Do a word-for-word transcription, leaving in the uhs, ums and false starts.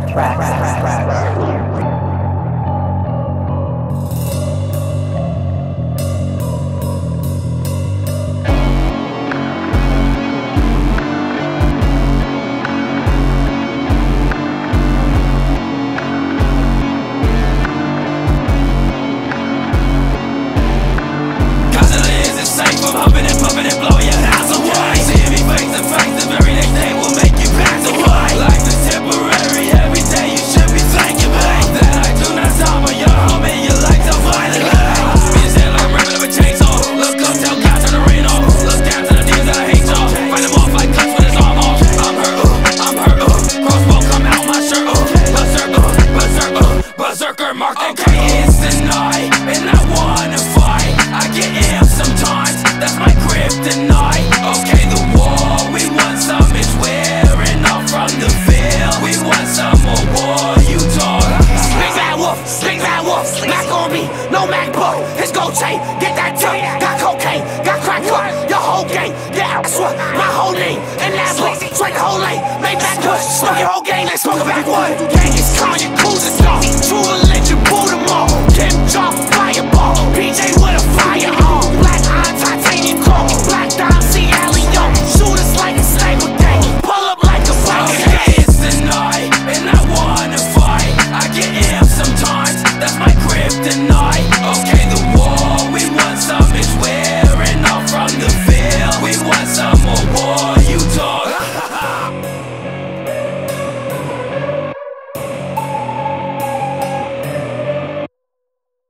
Okay, it's the night, and I wanna fight. I get amped sometimes, that's my kryptonite. Okay, the war we want some is wearing off from the field. We want some more war, you dog. Big bad wolf, big bad wolf, Mac on me, no MacBook. His gold chain, get that tip. Got cocaine, got crack up, your whole gang. Yeah, I swear, my whole name in that book. Swipe the whole lane, make back push. Smoke your whole gang like smoke a backwood. Gang is calling your cruisers, no. True